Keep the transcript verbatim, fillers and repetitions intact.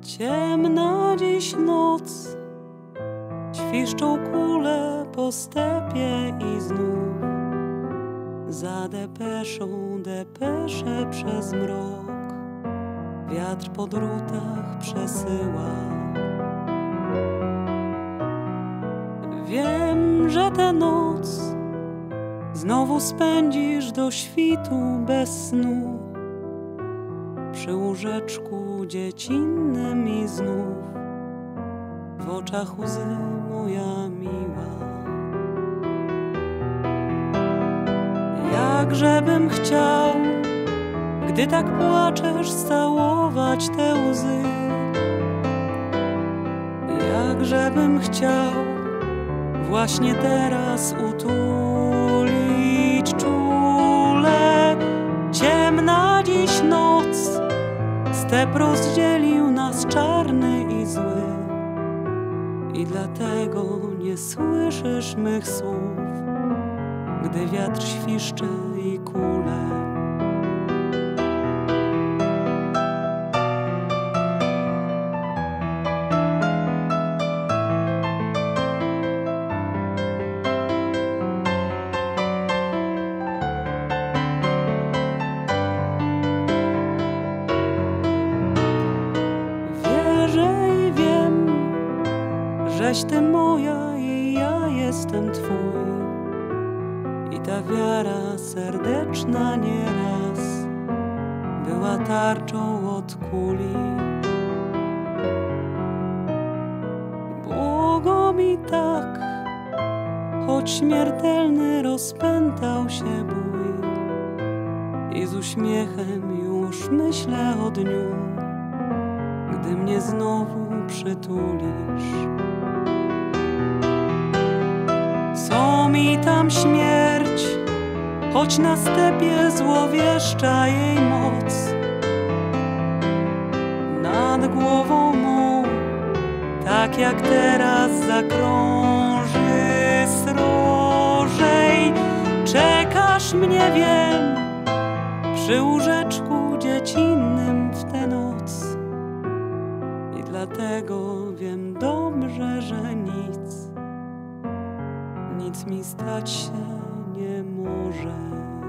Ciemna dziś noc, świszczą kule po stepie i znów za depeszą depesze przez mrok wiatr po drutach przesyła. Wiem, że tę noc znowu spędzisz do świtu bez snu przy łóżeczku dziecinnym i znów w oczach łzy, moja miła. Jakżebym chciał, gdy tak płaczesz, całować te łzy. Jakżebym chciał właśnie teraz utulić czule. Ciemna dziś noc, step rozdzielił nas czarny i zły, i dlatego nie słyszysz mych słów, gdy wiatr świszczy i kule. Żeś ty moja i ja jestem twój, i ta wiara serdeczna nieraz była tarczą od kuli. Błogo mi tak, choć śmiertelny rozpętał się bój, i z uśmiechem już myślę o dniu, gdy mnie znowu przytulisz. Co mi tam śmierć, choć na stepie złowieszcza jej moc. Nad głową mą, tak jak teraz, zakrąży srożej. Czekasz mnie, wiem, przy łóżeczku dziecinnym w tę noc, i dlatego wiem dobrze, że nic nic mi stać się nie może.